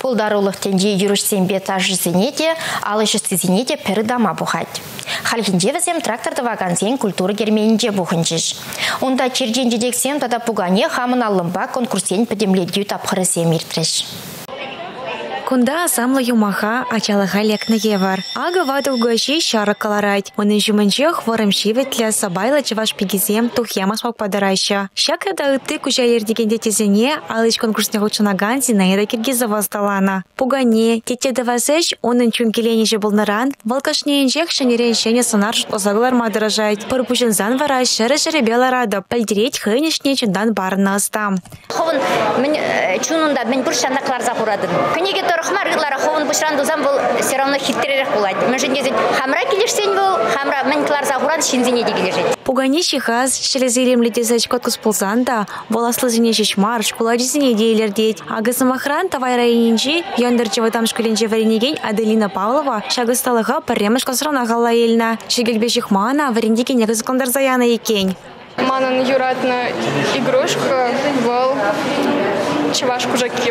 Пулдарулық тенде юрышсенбе тажызенеде, алышысызенеде пірі дама бұхать. Халгинде візем тракторды ваганзен культура герменінде бұхынчыш. Онда черденжедексем тада пугане хамын алымба конкурсен пөдемледеу тапқырысем иртріш. Кунда самла юмаха ачалыға лекніге бар. Ага вады угаши шары каларайт. Оның жүмінче хворым шеветлі сабайлы чываш пегізем тухемас падарайшы. Шакада үтті күжайлер дегенде тезене алыш конкурсне ғучынаган Зинаида Киргизова сталана. Пугане, тетеді вазыш, оның чүнкеленеже болныран, валкашнеенжек шанереншене сынар озағылар мадыражайт. Пырпушынзан вара шыры-шыры беларады. Пәлдерет хыйнышне чындан барына ыстам. Ховын чунында мен бір шандақлар запурадын. Көнеге торықма рыглара ховын бұшрандузам бұл все равно хитререк болады. Мен жендезен хамра келешсен бұл, хамра мен клар запурад шинзине дегележет. Пугане шихаз, шелезерем летезач коткус пулзанда, воласлы зене шешмар, школади зене дейлер дейт. Агысым охран тавай районинчи, яндырчева там школенче варенеген Аделина Павлова, шагысталыға парремыш косрона гала елна. Шегельбе шихмана, варендеке негіз кондарзаяна екень. Манан юратна игрушка был чувашку жаки.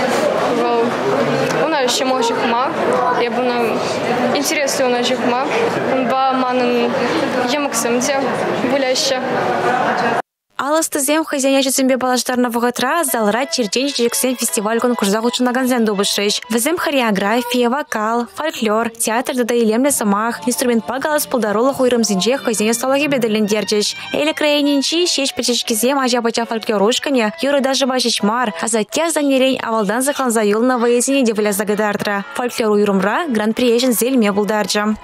Она еще молчит ма. Я бы на интересный он жик ма. Ба манан ямаксымде гуляща. Алыстызем хозяйнячесембе балаштарна вогатра залра черден жексен фестиваль конкурса учунаганзен добышыш. Везем хореография, вокал, фольклор, театр да илемле самах, инструмент пагалас пулдаролах уйрымзинже хозяйня сталаги беделендерчеш. Эле краенинчи шеш печешкизем ажа-бача фольклорушкане, юры даже башечмар, а затем занерень авалдан захланза юлна воезине девля загадартра. Фольклор уйрымра гран-при ешен зельме булдарджа.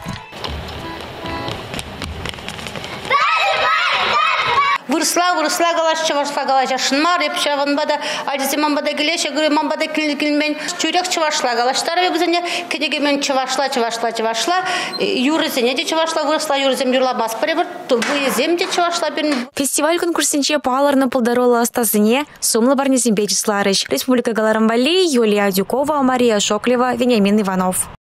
Вырысла галаш, чавашла галаш, ашынмар, епша ванбада, ажизе мамбада келеш, я говорю, мамбада келмен, чурек чавашла галаштар, вебзене, кенеге мен чавашла, юрызене де чавашла, вырысла, юрызем юрла бас пребір, выезем де чавашла берін. Фестиваль конкурсенче паларны пулдарола астазыне, сумлы барнезем бечисларыш. Республика Галарамбали, Юлия Дюкова, Мария Шоклева, Вениамин Иванов.